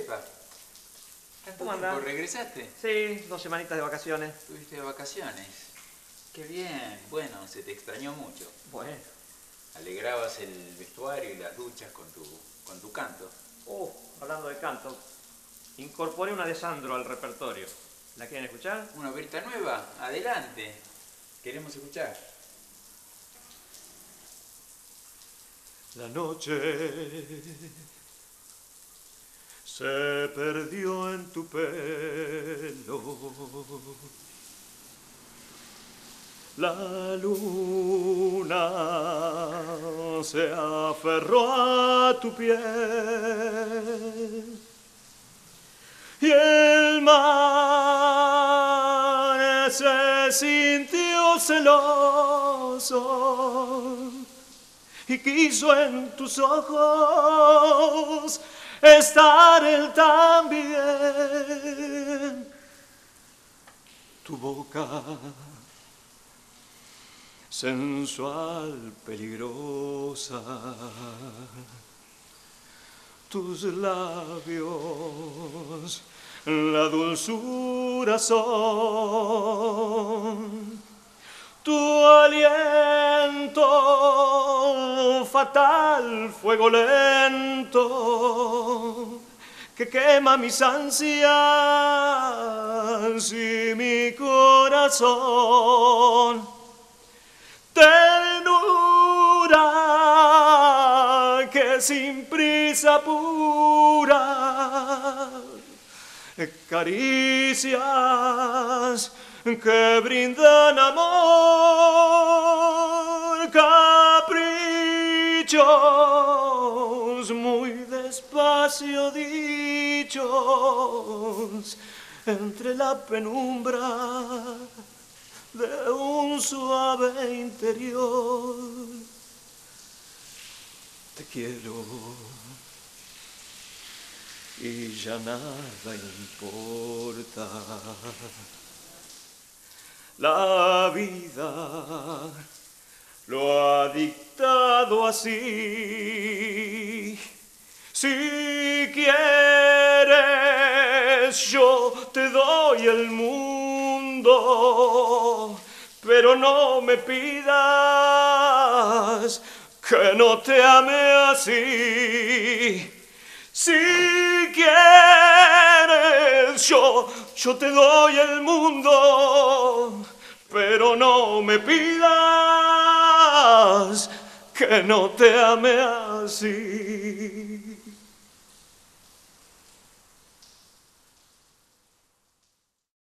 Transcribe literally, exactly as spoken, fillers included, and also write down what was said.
Pepa. ¿Tanto ¿Cómo tiempo andás? regresaste? Sí, dos semanitas de vacaciones. ¿Tuviste de vacaciones? Qué bien. Bueno, se te extrañó mucho. Bueno. Alegrabas el vestuario y las duchas con tu, con tu canto. Oh, hablando de canto, incorporé una de Sandro al repertorio. ¿La quieren escuchar? ¿Una operita nueva? Adelante. Queremos escuchar. La noche se perdió en tu pelo, la luna se aferró a tu piel y el mar se sintió celoso y quiso en tus ojos estar él también. Tu boca sensual, peligrosa, tus labios, la dulzura son. Tu aliento, fatal fuego lento, que quema mis ansias y mi corazón. Ternura que sin prisa apura, caricias que brindan amor, caprichos muy despacio dichos entre la penumbra de un suave interior. Te quiero y ya nada importa. La vida lo ha dictado así. Si quieres, yo te doy el mundo, pero no me pidas que no te ame así. Si quieres, yo, yo te doy el mundo, pero no me pidas que no te ame así.